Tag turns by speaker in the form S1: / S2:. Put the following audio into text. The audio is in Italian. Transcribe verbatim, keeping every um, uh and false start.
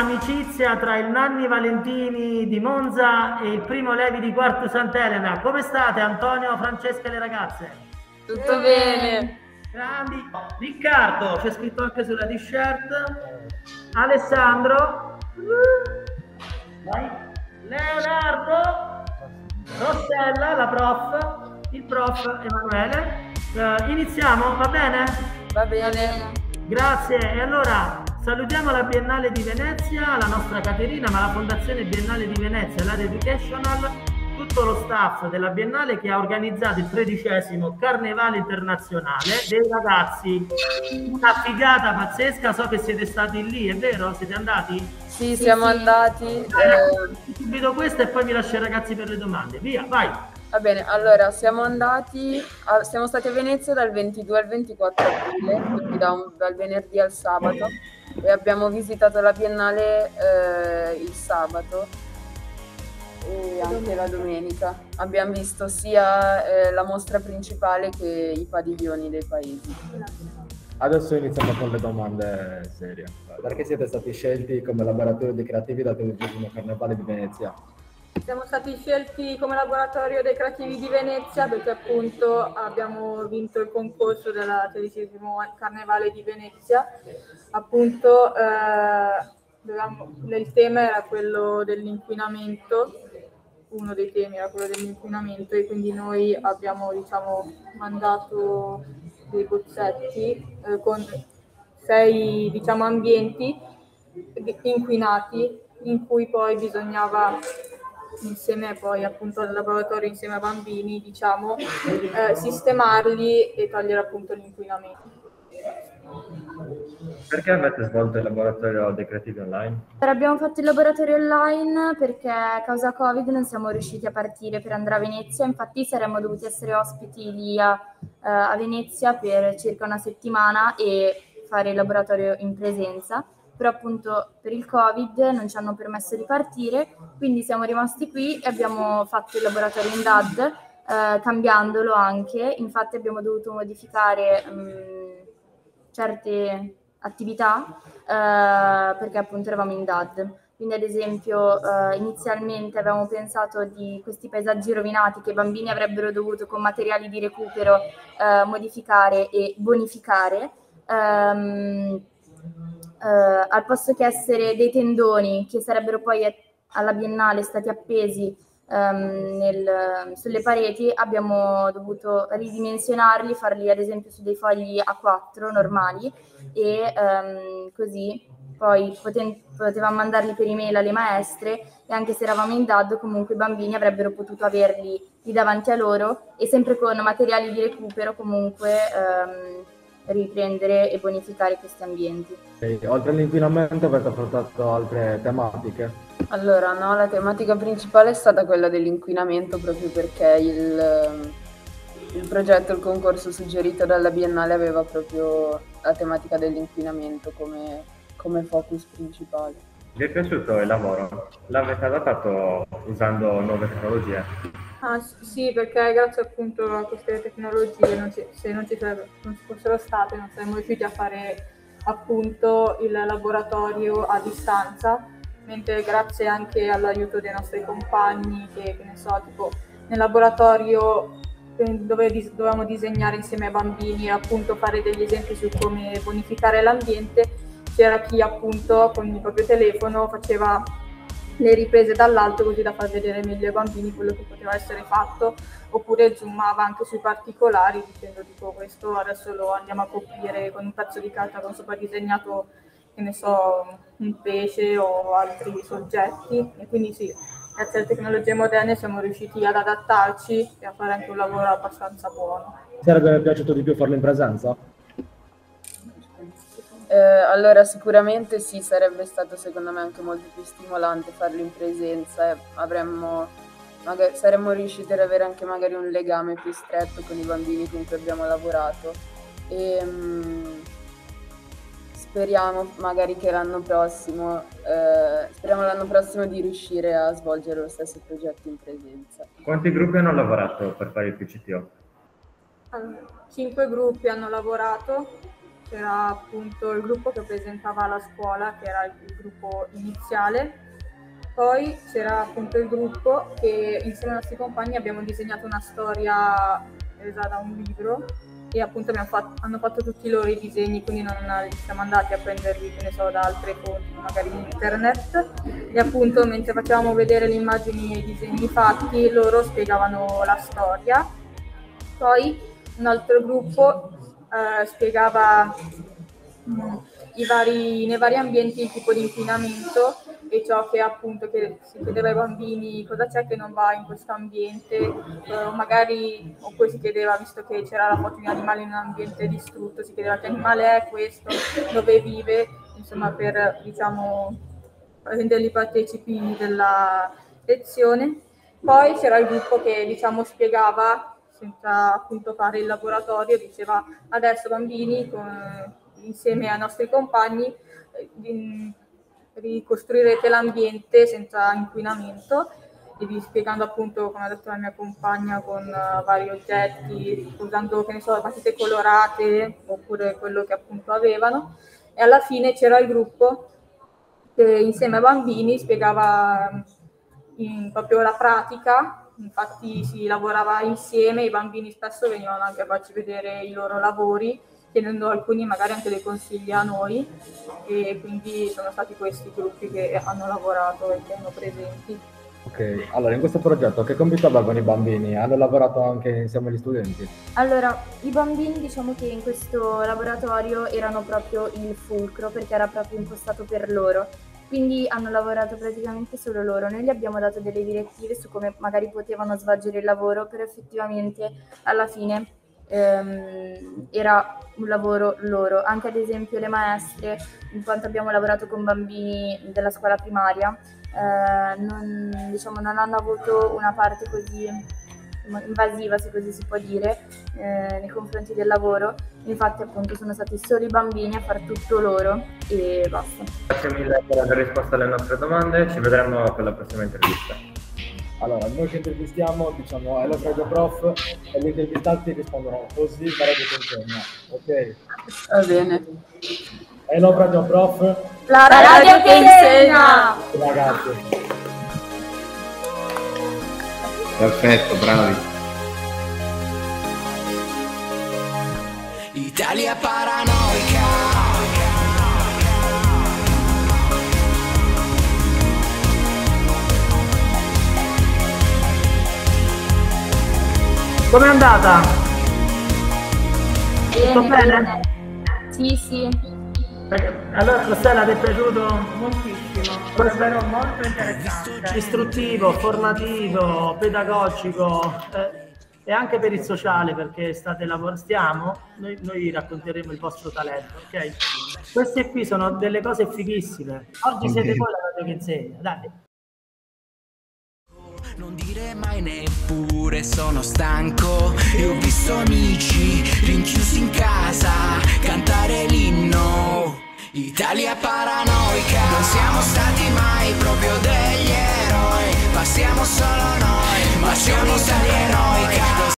S1: amicizia tra il Nanni Valentini di Monza e il Primo Levi di Quartu Sant'Elena. Come state, Antonio, Francesca e le ragazze?
S2: Tutto bene.
S1: Grandi. Riccardo, c'è scritto anche sulla t-shirt. Alessandro. Vai. Leonardo. Rossella, la prof. Il prof Emanuele. Uh, iniziamo, va bene?
S2: Va bene.
S1: Grazie. E allora salutiamo la Biennale di Venezia, la nostra Caterina, ma la Fondazione Biennale di Venezia, l'Art Educational, tutto lo staff della Biennale che ha organizzato il tredicesimo Carnevale Internazionale dei ragazzi. Una figata pazzesca, so che siete stati lì, è vero? Siete andati?
S2: Sì, sì siamo sì. andati.
S1: Eh... Subito questo e poi vi lascio i ragazzi per le domande. Via, vai!
S2: Va bene, allora siamo andati, a, siamo stati a Venezia dal ventidue al ventiquattro aprile, quindi da un, dal venerdì al sabato, e abbiamo visitato la Biennale eh, il sabato e anche la domenica. Abbiamo visto sia eh, la mostra principale che i padiglioni dei paesi.
S3: Adesso iniziamo con le domande serie. Perché siete stati scelti come laboratorio dei creativi dal tredicesimo Carnevale di Venezia?
S4: Siamo stati scelti come laboratorio dei creativi di Venezia perché appunto abbiamo vinto il concorso del tredicesimo Carnevale di Venezia. Appunto eh, dovevamo, il tema era quello dell'inquinamento, uno dei temi era quello dell'inquinamento e quindi noi abbiamo diciamo mandato dei bozzetti eh, con sei diciamo ambienti inquinati in cui poi bisognava insieme poi appunto al laboratorio insieme ai bambini diciamo eh, sistemarli e togliere appunto l'inquinamento.
S3: Perché avete svolto il laboratorio dei creativi online?
S5: Abbiamo fatto il laboratorio online perché a causa Covid non siamo riusciti a partire per andare a Venezia, infatti saremmo dovuti essere ospiti lì a, uh, a Venezia per circa una settimana e fare il laboratorio in presenza, però appunto per il Covid non ci hanno permesso di partire, quindi siamo rimasti qui e abbiamo fatto il laboratorio in D A D, uh, cambiandolo anche, infatti abbiamo dovuto modificare um, certe attività eh, perché appunto eravamo in D A D. Quindi ad esempio eh, inizialmente avevamo pensato di questi paesaggi rovinati che i bambini avrebbero dovuto con materiali di recupero eh, modificare e bonificare ehm, eh, al posto che essere dei tendoni che sarebbero poi alla Biennale stati appesi Um, nel, sulle pareti abbiamo dovuto ridimensionarli, farli ad esempio su dei fogli A quattro normali e um, così poi poten- potevamo mandarli per email alle maestre e anche se eravamo in D A D comunque i bambini avrebbero potuto averli lì davanti a loro e sempre con materiali di recupero comunque um, riprendere e bonificare questi ambienti.
S3: E, oltre all'inquinamento avete affrontato altre tematiche?
S2: Allora no, la tematica principale è stata quella dell'inquinamento proprio perché il, il progetto, il concorso suggerito dalla Biennale aveva proprio la tematica dell'inquinamento come, come focus principale.
S3: Vi è piaciuto il lavoro? L'avete adattato usando nuove tecnologie?
S4: Ah, sì, perché grazie appunto a queste tecnologie, non ci, se non ci, non ci fossero state, non saremmo riusciti a fare appunto il laboratorio a distanza, mentre grazie anche all'aiuto dei nostri compagni, che, che ne so, tipo nel laboratorio dove dis- dovevamo disegnare insieme ai bambini e appunto fare degli esempi su come bonificare l'ambiente, c'era chi appunto con il proprio telefono faceva le riprese dall'alto così da far vedere meglio ai bambini quello che poteva essere fatto, oppure zoomava anche sui particolari dicendo tipo questo adesso lo andiamo a coprire con un pezzo di carta con sopra disegnato, che ne so, un pesce o altri soggetti, e quindi sì, grazie alle tecnologie moderne siamo riusciti ad adattarci e a fare anche un lavoro abbastanza buono.
S3: Sarebbe piaciuto di più farlo in presenza?
S2: Eh, allora sicuramente sì, sarebbe stato secondo me anche molto più stimolante farlo in presenza e avremmo, magari, saremmo riusciti ad avere anche magari un legame più stretto con i bambini con cui abbiamo lavorato e mh, speriamo magari che l'anno prossimo eh, speriamo l'anno prossimo di riuscire a svolgere lo stesso progetto in presenza.
S3: Quanti gruppi hanno lavorato per fare il P C T O?
S4: Allora, cinque gruppi hanno lavorato c'era appunto il gruppo che presentava la scuola, che era il gruppo iniziale. Poi c'era appunto il gruppo che insieme ai nostri compagni abbiamo disegnato una storia presa da un libro e appunto abbiamo fatto, hanno fatto tutti i loro disegni, quindi non siamo andati a prenderli, che ne so, da altre fonti, magari internet, e appunto mentre facevamo vedere le immagini e i disegni fatti, loro spiegavano la storia. Poi un altro gruppo eh, spiegava mh, i vari, nei vari ambienti il tipo di inquinamento e ciò che appunto che si chiedeva ai bambini cosa c'è che non va in questo ambiente, eh, magari oppure si chiedeva, visto che c'era la foto di un animale in un ambiente distrutto, si chiedeva che animale è questo, dove vive, insomma per diciamo renderli partecipi della lezione. Poi c'era il gruppo che diciamo spiegava senza appunto fare il laboratorio, diceva adesso bambini con, insieme ai nostri compagni eh, ricostruirete l'ambiente senza inquinamento, e vi spiegando appunto, come ha detto la mia compagna, con uh, vari oggetti, usando, che ne so, matite colorate oppure quello che appunto avevano. E alla fine c'era il gruppo che insieme ai bambini spiegava in, proprio la pratica. Infatti si lavorava insieme, i bambini spesso venivano anche a farci vedere i loro lavori, chiedendo alcuni magari anche dei consigli a noi, e quindi sono stati questi gruppi che hanno lavorato e che erano presenti.
S3: Ok, allora in questo progetto che compito avevano i bambini? Hanno lavorato anche insieme agli studenti?
S5: Allora, i bambini diciamo che in questo laboratorio erano proprio il fulcro perché era proprio impostato per loro, quindi hanno lavorato praticamente solo loro. Noi gli abbiamo dato delle direttive su come magari potevano svolgere il lavoro, però effettivamente alla fine ehm, era un lavoro loro. Anche ad esempio le maestre, in quanto abbiamo lavorato con bambini della scuola primaria, eh, non, diciamo, non hanno avuto una parte così invasiva, se così si può dire, eh, nei confronti del lavoro. Infatti appunto sono stati solo i bambini a far tutto loro e basta.
S6: Grazie mille per aver risposto alle nostre domande, ci vedremo con la prossima intervista.
S3: Allora, noi che intervistiamo diciamo Hello Radio Prof e gli intervistati rispondono così la radio che insegna, ok?
S2: Va bene.
S3: Hello Radio Prof,
S5: La radio che insegna!
S3: Ragazzi.
S7: Perfetto, bravi.
S8: Italia paranoica.
S1: Com'è andata? Tutto
S5: Bene,
S1: bene?
S5: bene. Sì, sì.
S1: Allora Rossella, ti è piaciuto?
S4: Moltissimo,
S1: Questo
S4: davvero molto interessante.
S1: Istruttivo, formativo, pedagogico eh, e anche per il sociale, perché state lavorando, stiamo, noi, noi racconteremo il vostro talento, ok? Queste qui sono delle cose fighissime. Oggi siete voi la radio che insegna, dai.
S8: Non dire mai neppure sono stanco. E ho visto amici rinchiusi in casa cantare l'inno Italia paranoica. Non siamo stati mai proprio degli eroi, ma siamo solo noi, ma siamo